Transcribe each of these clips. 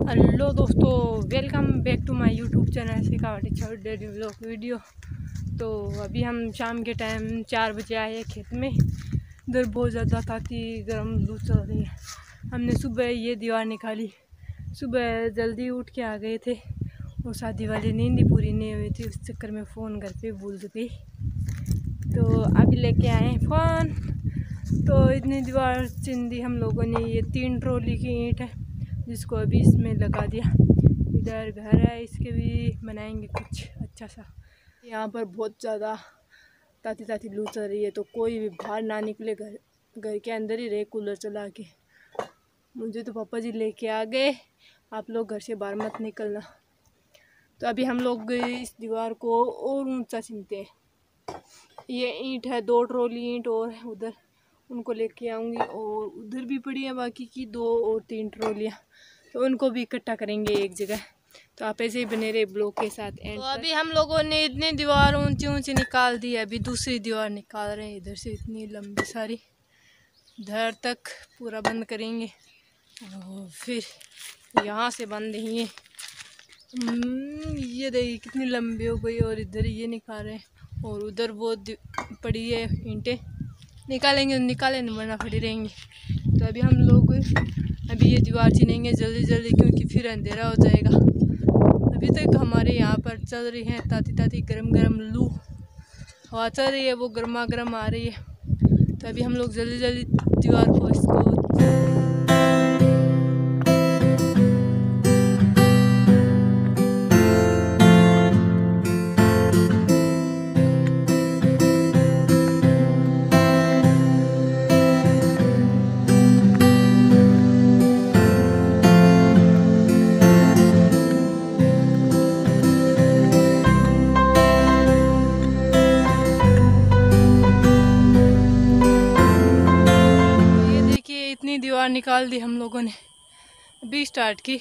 Hello दोस्तों, welcome back to my YouTube channel सिकावटी Chhavi daily vlog video. तो अभी हम शाम के टाइम 4 बजे आए खेत में। इधर बहुत ज़्यादा ताती गर्म लू चल रही है। हमने सुबह ये दीवार निकाली, सुबह जल्दी उठ के आ गए थे और शादी वाली नींद ही पूरी नहीं हुई थी, उस चक्कर में फ़ोन घर पे भूल गई। तो अभी लेके आए फ़ोन। तो इतनी दीवार चिंदी हम लोगों ने। ये 3 ट्रॉली की ईंट है जिसको अभी इसमें लगा दिया। इधर घर है, इसके भी बनाएंगे कुछ अच्छा सा। यहाँ पर बहुत ज़्यादा ताती ताती लू चल रही है, तो कोई भी बाहर ना निकले, घर के अंदर ही रहे कूलर चला के। मुझे तो पापा जी लेके आ गए, आप लोग घर से बाहर मत निकलना। तो अभी हम लोग इस दीवार को और ऊंचा चीनते हैं। ये ईंट है, 2 ट्रॉली ईंट और है उधर, उनको लेके आऊँगी। और उधर भी पड़ी है बाकी की 2 और 3 ट्रॉलियाँ, तो उनको भी इकट्ठा करेंगे एक जगह। तो आप ऐसे ही बने रहे ब्लॉग के साथ। तो अभी हम लोगों ने इतनी दीवार ऊंची ऊंची निकाल दी है, अभी दूसरी दीवार निकाल रहे हैं। इधर से इतनी लंबी सारी इधर तक पूरा बंद करेंगे और फिर यहाँ से बंद ही है। ये देखिए कितनी लंबी हो गई। और इधर ये निकाल रहे हैं और उधर वो पड़ी है ईंटें, निकालेंगे वरना खड़ी रहेंगी। तो अभी हम लोग ये दीवार चीनेंगे जल्दी जल्दी, क्योंकि फिर अंधेरा हो जाएगा। अभी तक हमारे यहाँ पर चल रही है ताती ताती गरम गरम लू, हवा चल रही है, वो गर्मा गर्म आ रही है। तो अभी हम लोग जल्दी जल्दी दीवार को इसको दीवार निकाल दी हम लोगों ने। अभी स्टार्ट की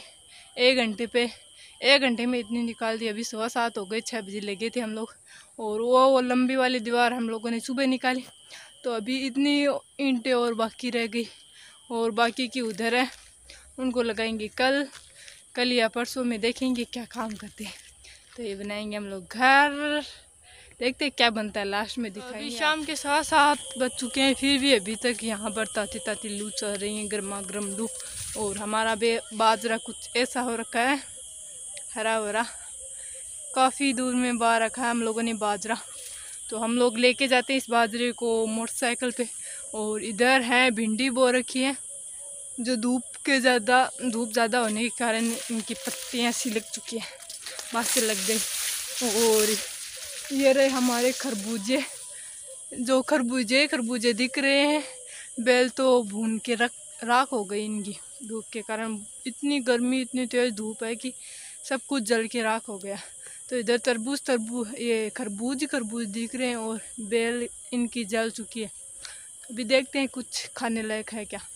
1 घंटे में इतनी निकाल दी। अभी 7:15 हो गए, 6 बजे लगे थे हम लोग। और वो लंबी वाली दीवार हम लोगों ने सुबह निकाली। तो अभी इतनी ईंटें और बाकी रह गई, और बाकी की उधर है, उनको लगाएंगे कल या परसों में, देखेंगे क्या काम करते हैं। तो ये बनाएंगे हम लोग घर, देखते क्या बनता है लास्ट में दिखाएंगे। अभी शाम के 7 बज चुके हैं, फिर भी अभी तक यहाँ पर ताती ताती लू चल रही है, गर्मा गर्म लू। और हमारा बाजरा कुछ ऐसा हो रखा है, हरा भरा। काफ़ी दूर में बा रखा है हम लोगों ने बाजरा। तो हम लोग लेके जाते हैं इस बाजरे को मोटरसाइकिल पे। और इधर है भिंडी बो रखी है, जो धूप ज़्यादा होने के कारण इनकी पत्तियाँ सी लग चुकी है, बात से लग गई। और ये रहे हमारे खरबूजे, जो खरबूजे दिख रहे हैं। बेल तो भून के राख हो गई इनकी, धूप के कारण। इतनी गर्मी, इतनी तेज धूप है कि सब कुछ जल के राख हो गया। तो इधर ये खरबूज दिख रहे हैं और बेल इनकी जल चुकी है। अभी देखते हैं कुछ खाने लायक है क्या।